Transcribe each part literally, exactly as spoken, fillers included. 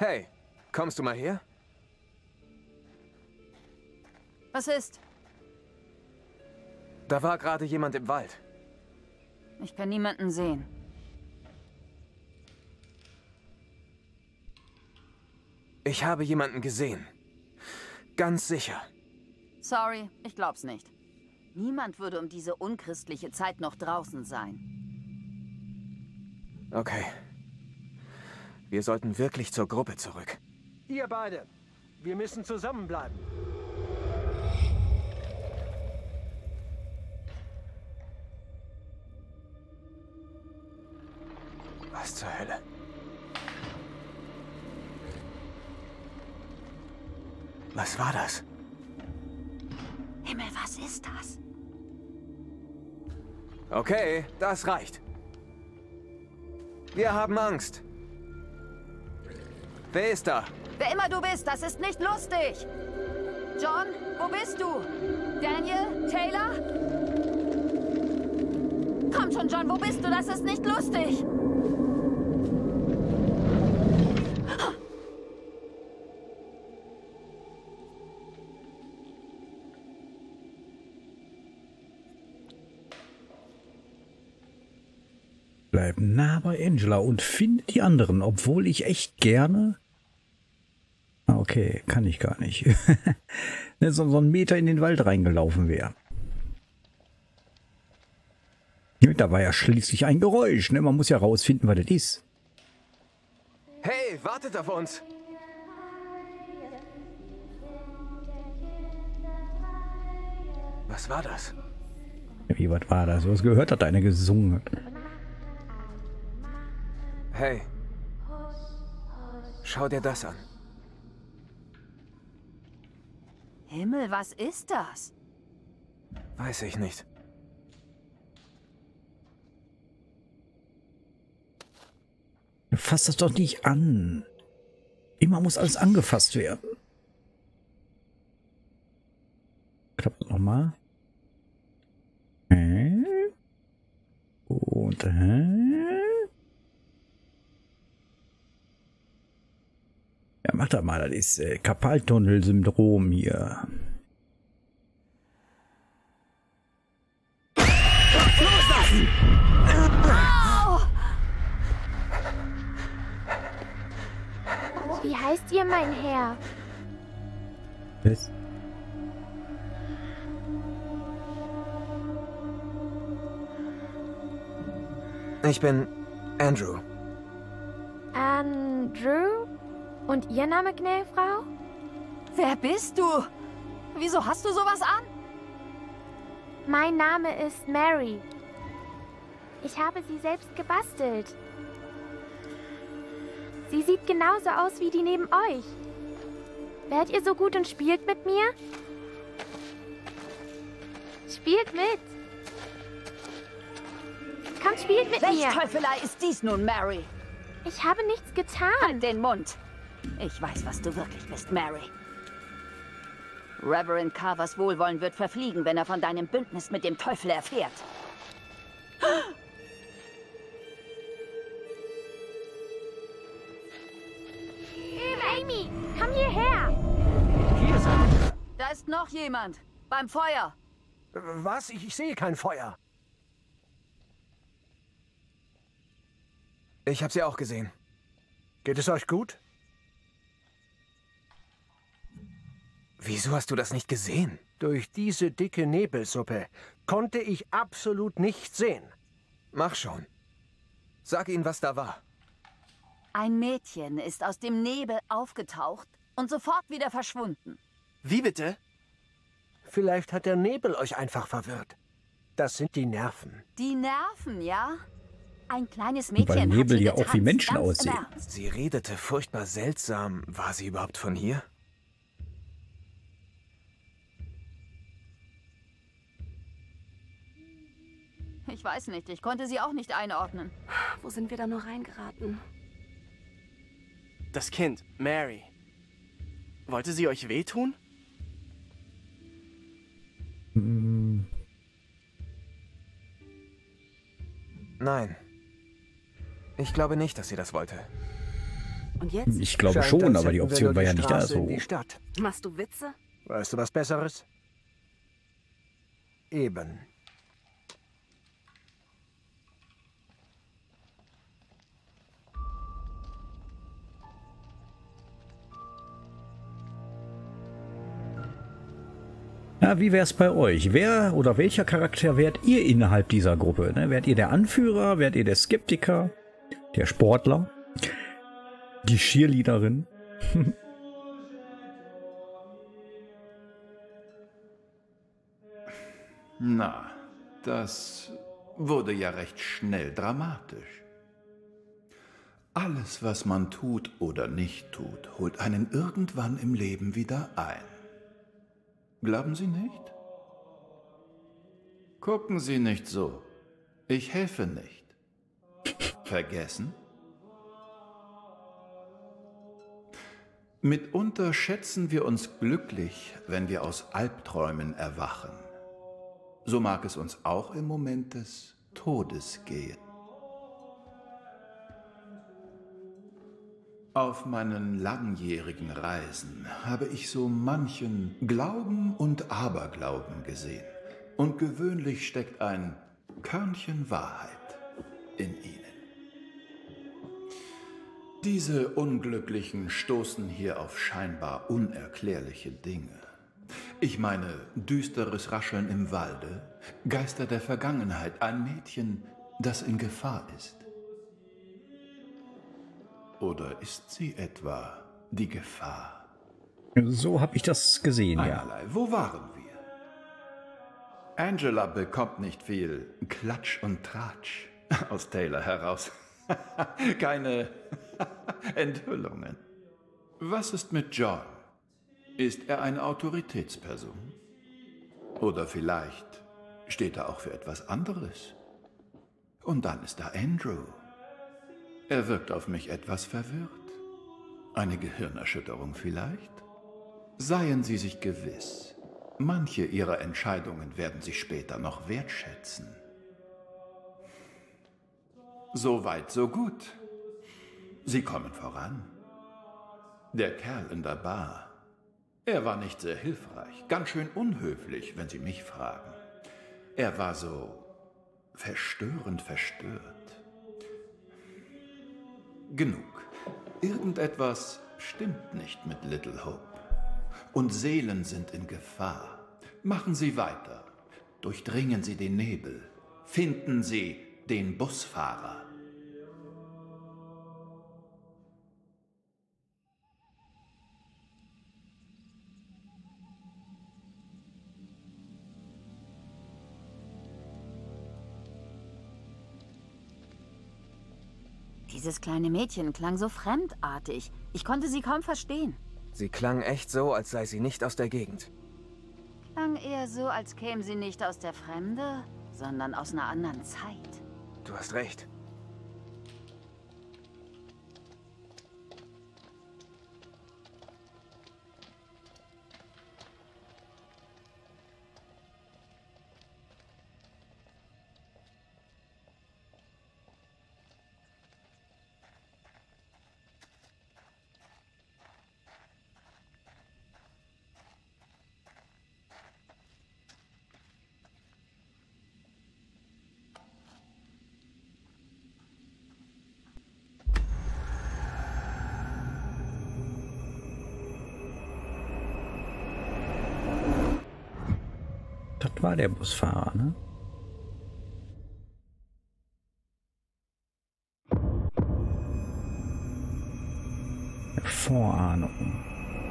Hey, kommst du mal her? Was ist? Da war gerade jemand im Wald. Ich kann niemanden sehen. Ich habe jemanden gesehen. Ganz sicher. Sorry, ich glaub's nicht. Niemand würde um diese unchristliche Zeit noch draußen sein. Okay. Wir sollten wirklich zur Gruppe zurück. Ihr beide. Wir müssen zusammenbleiben. Was zur Hölle? Was war das? Himmel, was ist das? Okay, das reicht. Wir haben Angst. Wer ist da? Wer immer du bist, das ist nicht lustig! John, wo bist du? Daniel? Taylor? Komm schon, John, wo bist du? Das ist nicht lustig! Bleib nah bei Angela und finde die anderen, obwohl ich echt gerne... Ah, okay, kann ich gar nicht. so, so einen Meter in den Wald reingelaufen wäre. Da war ja schließlich ein Geräusch, ne? Man muss ja rausfinden, was das ist. Hey, wartet auf uns! Was war das? Wie, was war das? Was gehört hat, einer gesungen hat. Hey. Schau dir das an. Himmel, was ist das? Weiß ich nicht. Fass das doch nicht an. Immer muss alles angefasst werden. Klappt nochmal. Und ja, mach das mal. Das ist äh, Karpaltunnel-Syndrom hier. Loslassen! Wie heißt ihr, mein Herr? Was? Ich bin Andrew. Andrew? Und Ihr Name, gnädige Frau? Wer bist du? Wieso hast du sowas an? Mein Name ist Mary. Ich habe sie selbst gebastelt. Sie sieht genauso aus wie die neben euch. Wärt ihr so gut und spielt mit mir? Spielt mit! Kommt, spielt mit Welche mir! Teufelei ist dies nun, Mary? Ich habe nichts getan. Halt den Mund! Ich weiß, was du wirklich bist, Mary. Reverend Carvers Wohlwollen wird verfliegen, wenn er von deinem Bündnis mit dem Teufel erfährt. Amy, komm hierher! Hier seid ihr. Da ist noch jemand. Beim Feuer. Was? Ich, ich sehe kein Feuer. Ich habe sie auch gesehen. Geht es euch gut? Wieso hast du das nicht gesehen? Durch diese dicke Nebelsuppe konnte ich absolut nichts sehen. Mach schon. Sag ihnen, was da war. Ein Mädchen ist aus dem Nebel aufgetaucht und sofort wieder verschwunden. Wie bitte? Vielleicht hat der Nebel euch einfach verwirrt. Das sind die Nerven. Die Nerven, ja? Ein kleines Weil Mädchen Nebel hat hier ja auch wie getanzt, Menschen ganz im aussehen. Ernst. Sie redete furchtbar seltsam. War sie überhaupt von hier? Ich weiß nicht, ich konnte sie auch nicht einordnen. Wo sind wir da nur reingeraten? Das Kind, Mary. Wollte sie euch wehtun? Hm, Nein. Ich glaube nicht, dass sie das wollte. Und jetzt? Ich glaube Scheint, schon, als aber die hätten wir Option nur war die ja nicht da Straße in so. die Stadt. Machst du Witze? Weißt du was Besseres? Eben. Na, wie wär's bei euch? Wer oder welcher Charakter wärt ihr innerhalb dieser Gruppe? Ne? Wärt ihr der Anführer? Wärt ihr der Skeptiker? Der Sportler? Die Cheerleaderin? Na, das wurde ja recht schnell dramatisch. Alles, was man tut oder nicht tut, holt einen irgendwann im Leben wieder ein. Glauben Sie nicht? Gucken Sie nicht so. Ich helfe nicht. Vergessen? Mitunter schätzen wir uns glücklich, wenn wir aus Albträumen erwachen. So mag es uns auch im Moment des Todes gehen. Auf meinen langjährigen Reisen habe ich so manchen Glauben und Aberglauben gesehen. Und gewöhnlich steckt ein Körnchen Wahrheit in ihnen. Diese Unglücklichen stoßen hier auf scheinbar unerklärliche Dinge. Ich meine, düsteres Rascheln im Walde, Geister der Vergangenheit, ein Mädchen, das in Gefahr ist. Oder ist sie etwa die Gefahr? So habe ich das gesehen, ja. Einerlei. Wo waren wir? Angela bekommt nicht viel Klatsch und Tratsch aus Taylor heraus. Keine Enthüllungen. Was ist mit John? Ist er eine Autoritätsperson? Oder vielleicht steht er auch für etwas anderes? Und dann ist da Andrew. Er wirkt auf mich etwas verwirrt. Eine Gehirnerschütterung vielleicht? Seien Sie sich gewiss, manche Ihrer Entscheidungen werden Sie später noch wertschätzen. So weit, so gut. Sie kommen voran. Der Kerl in der Bar, er war nicht sehr hilfreich, ganz schön unhöflich, wenn Sie mich fragen. Er war so verstörend verstört. Genug. Irgendetwas stimmt nicht mit Little Hope. Und Seelen sind in Gefahr. Machen Sie weiter. Durchdringen Sie den Nebel. Finden Sie den Busfahrer. Dieses kleine Mädchen klang so fremdartig. Ich konnte sie kaum verstehen. Sie klang echt so, als sei sie nicht aus der Gegend. Klang eher so, als käme sie nicht aus der Fremde, sondern aus einer anderen Zeit. Du hast recht. Das war der Busfahrer, ne? Vorahnung.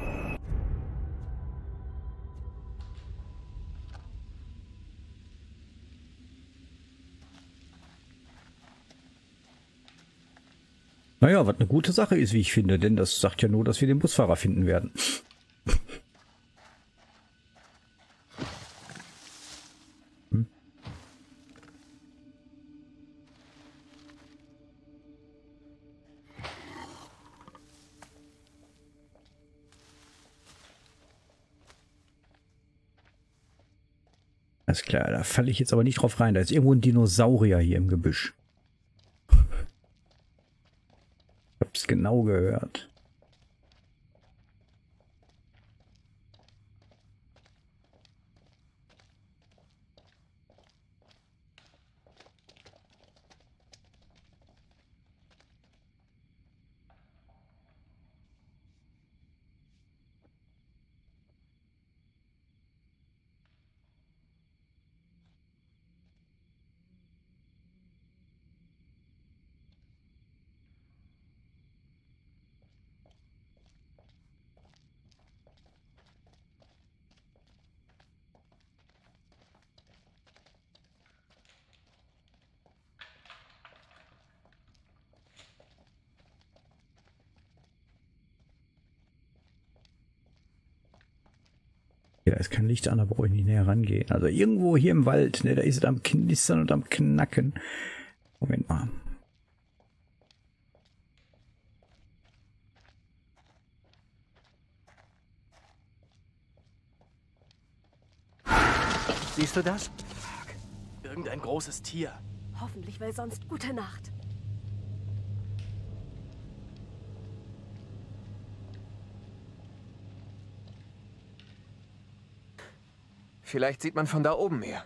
Naja, was eine gute Sache ist, wie ich finde, denn das sagt ja nur, dass wir den Busfahrer finden werden. hm? Alles klar, da falle ich jetzt aber nicht drauf rein. Da ist irgendwo ein Dinosaurier hier im Gebüsch. Ich hab's genau gehört. Ja, da ist kein Licht an, da brauche ich nicht näher rangehen. Also irgendwo hier im Wald, ne, da ist es am Knistern und am Knacken. Moment mal. Siehst du das? Irgendein großes Tier. Hoffentlich, weil sonst gute Nacht. Vielleicht sieht man von da oben mehr.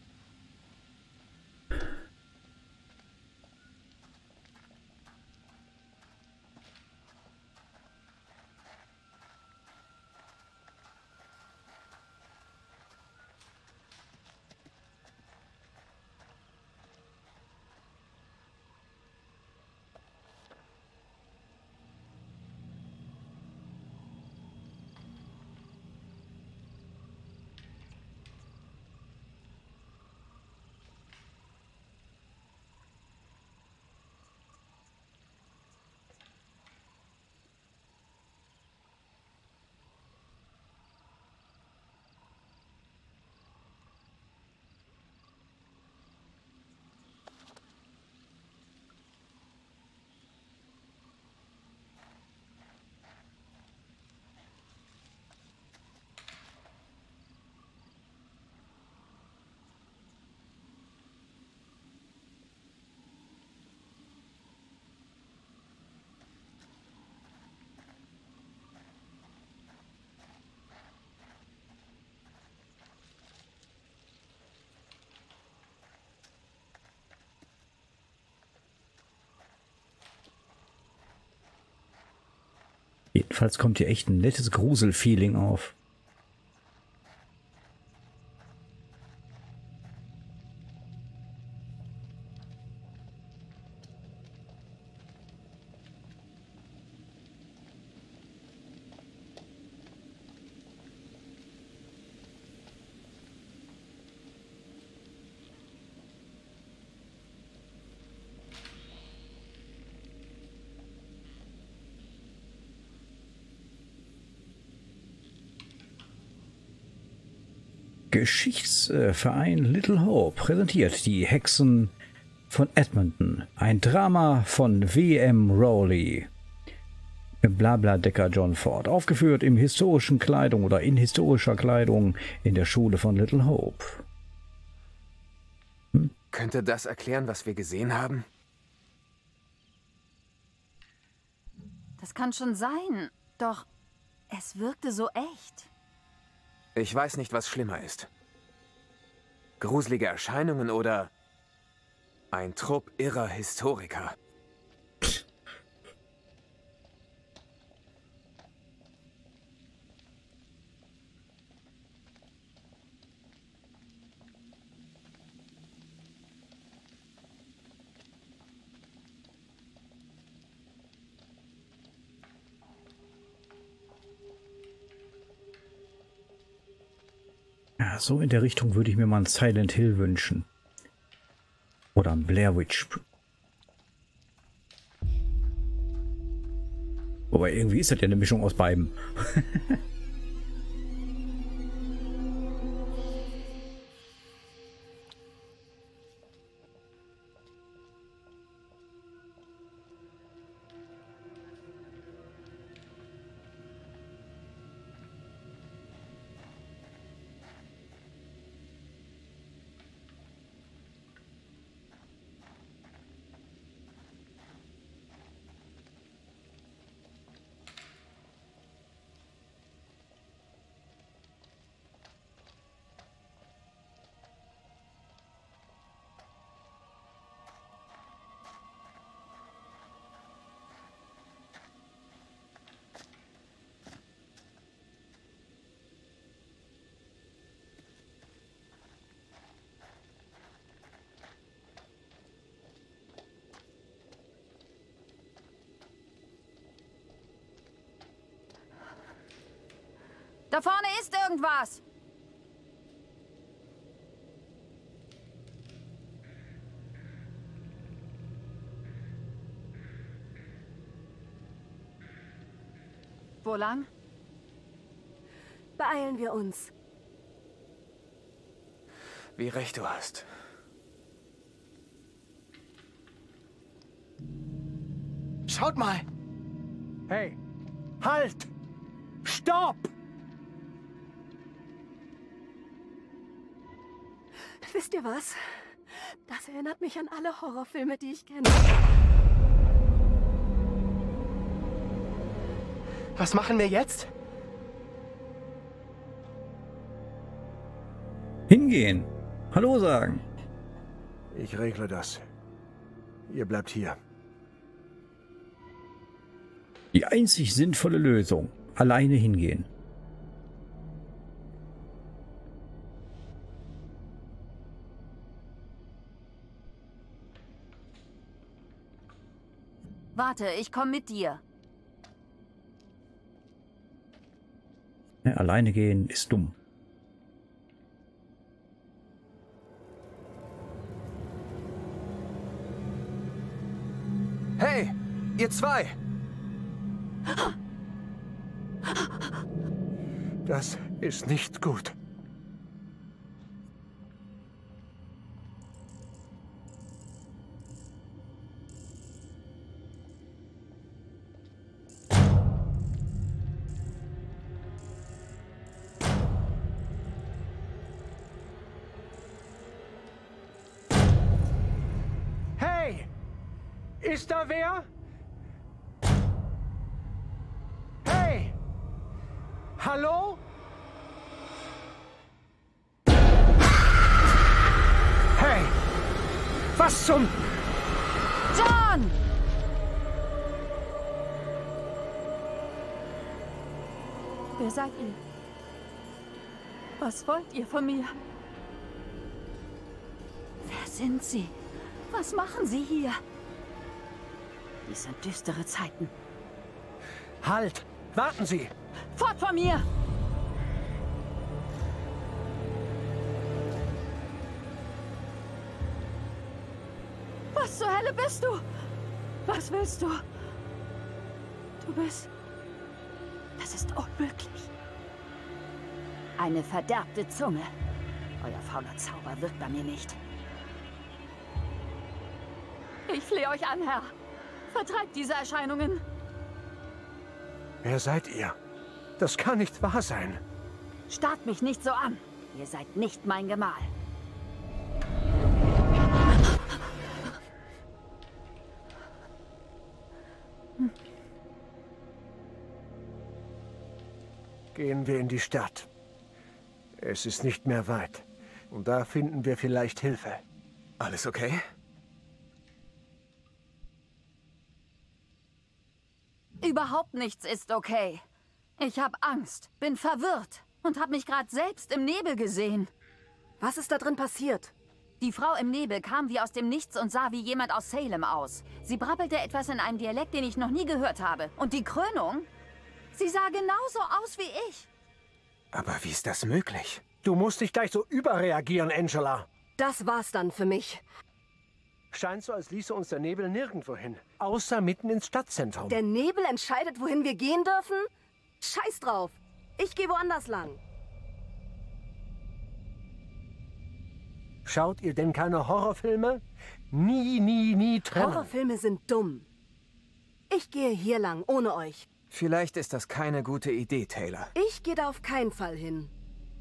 Jedenfalls kommt hier echt ein nettes Grusel-Feeling auf. Geschichtsverein Little Hope präsentiert die Hexen von Edmonton. Ein Drama von W M Rowley. Blabladecker John Ford. Aufgeführt im historischen Kleidung oder in historischer Kleidung in der Schule von Little Hope. Hm? Könnte das erklären, was wir gesehen haben? Das kann schon sein. Doch es wirkte so echt. Ich weiß nicht, was schlimmer ist. Gruselige Erscheinungen oder ein Trupp irrer Historiker. Ja, so in der Richtung würde ich mir mal ein Silent Hill wünschen. Oder ein Blair Witch. Wobei irgendwie ist das ja eine Mischung aus beiden. Da vorne ist irgendwas! Wo lang? Beeilen wir uns. Wie recht du hast. Schaut mal! Hey, halt! Stopp! Wisst ihr was? Das erinnert mich an alle Horrorfilme, die ich kenne. Was machen wir jetzt? Hingehen. Hallo sagen. Ich regle das. Ihr bleibt hier. Die einzig sinnvolle Lösung. Alleine hingehen. Warte, ich komme mit dir. Ja, alleine gehen ist dumm. Hey, ihr zwei! Das ist nicht gut. Hey! Ist da wer? Hey! Hallo? Hey! Was zum... John! Wer seid ihr? Was wollt ihr von mir? Wer sind Sie? Was machen Sie hier? Dies sind düstere Zeiten. Halt! Warten Sie! Fort von mir! Was zur Hölle bist du? Was willst du? Du bist... Das ist unmöglich. Eine verderbte Zunge. Euer fauler Zauber wirkt bei mir nicht. Ich flehe euch an, Herr. Vertreibt diese Erscheinungen. Wer seid ihr? Das kann nicht wahr sein. Starrt mich nicht so an. Ihr seid nicht mein Gemahl. Hm. Gehen wir in die Stadt. Es ist nicht mehr weit. Und da finden wir vielleicht Hilfe. Alles okay? Überhaupt nichts ist okay. Ich habe Angst, bin verwirrt und habe mich gerade selbst im Nebel gesehen. Was ist da drin passiert? Die Frau im Nebel kam wie aus dem Nichts und sah wie jemand aus Salem aus. Sie brabbelte etwas in einem Dialekt, den ich noch nie gehört habe. Und die Krönung? Sie sah genauso aus wie ich. Aber wie ist das möglich? Du musst nicht gleich so überreagieren, Angela. Das war's dann für mich. Scheint so, als ließe uns der Nebel nirgendwo hin. Außer mitten ins Stadtzentrum. Der Nebel entscheidet, wohin wir gehen dürfen? Scheiß drauf. Ich gehe woanders lang. Schaut ihr denn keine Horrorfilme? Nie, nie, nie trennen. Horrorfilme sind dumm. Ich gehe hier lang, ohne euch. Vielleicht ist das keine gute Idee, Taylor. Ich gehe da auf keinen Fall hin.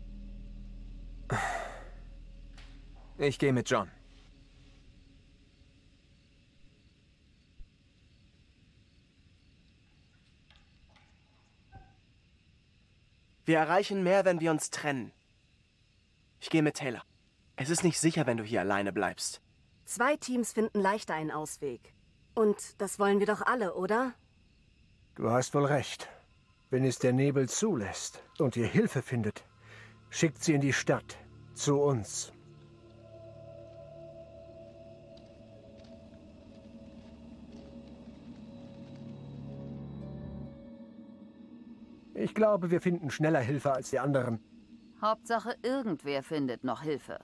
Ich gehe mit John. Wir erreichen mehr, wenn wir uns trennen. Ich gehe mit Taylor. Es ist nicht sicher, wenn du hier alleine bleibst. Zwei Teams finden leichter einen Ausweg. Und das wollen wir doch alle, oder? Du hast wohl recht. Wenn es der Nebel zulässt und ihr Hilfe findet, schickt sie in die Stadt, zu uns. Ich glaube, wir finden schneller Hilfe als die anderen. Hauptsache, irgendwer findet noch Hilfe.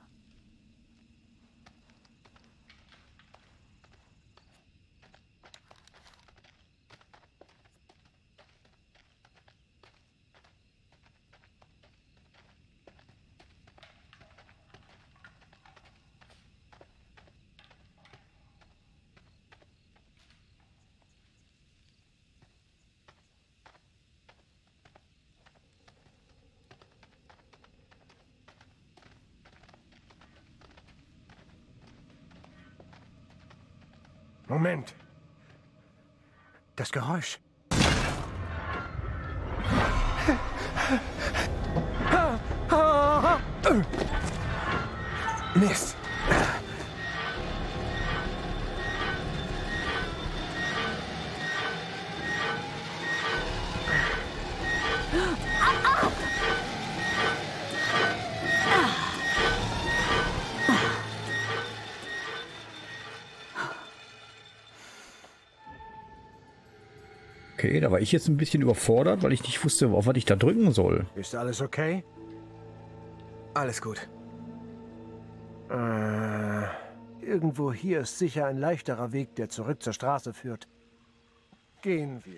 Moment. Das Geräusch. Mist. Okay, da war ich jetzt ein bisschen überfordert, weil ich nicht wusste, auf was ich da drücken soll. Ist alles okay? Alles gut. Äh, irgendwo hier ist sicher ein leichterer Weg, der zurück zur Straße führt. Gehen wir.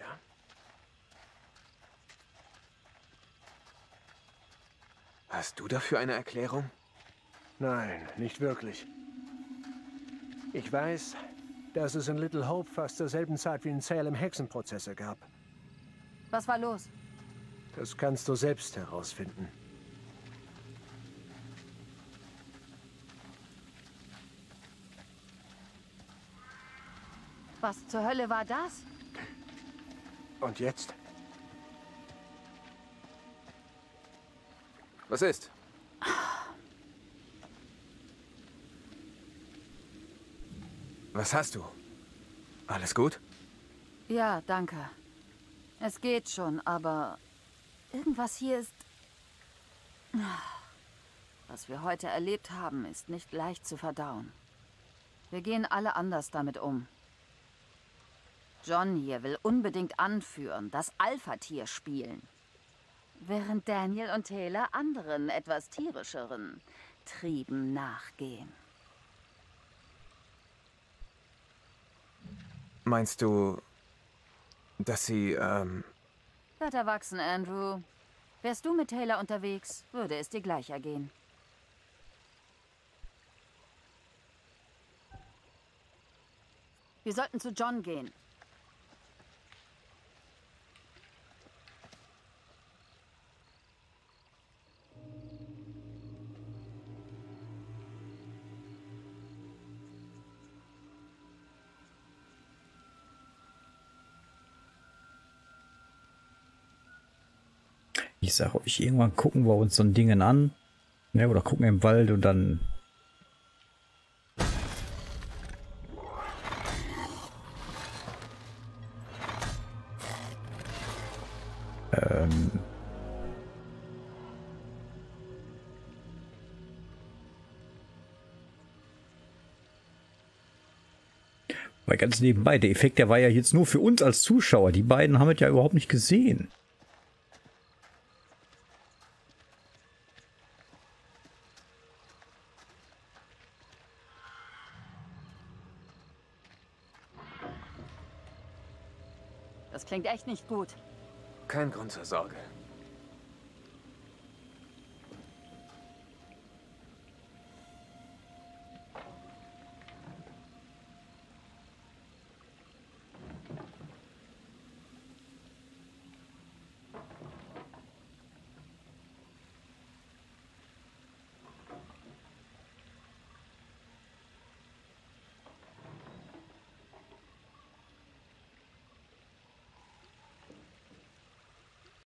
Hast du dafür eine Erklärung? Nein, nicht wirklich. Ich weiß, dass es in Little Hope fast zur selben Zeit wie in Salem Hexenprozesse gab. Was war los? Das kannst du selbst herausfinden. Was zur Hölle war das? Und jetzt? Was ist? Was hast du? Alles gut? Ja, danke. Es geht schon, aber irgendwas hier ist... Was wir heute erlebt haben, ist nicht leicht zu verdauen. Wir gehen alle anders damit um. John hier will unbedingt anführen, das Alpha-Tier spielen. Während Daniel und Taylor anderen, etwas tierischeren Trieben nachgehen. Meinst du, dass sie, ähm... Werd erwachsen, Andrew. Wärst du mit Taylor unterwegs, würde es dir gleich ergehen. Wir sollten zu John gehen. Ich sage euch, irgendwann gucken wir uns so ein Ding an. Ne, oder gucken im Wald und dann... Ähm... Weil ganz nebenbei, der Effekt, der war ja jetzt nur für uns als Zuschauer. Die beiden haben es ja überhaupt nicht gesehen. Das klingt echt nicht gut. Kein Grund zur Sorge.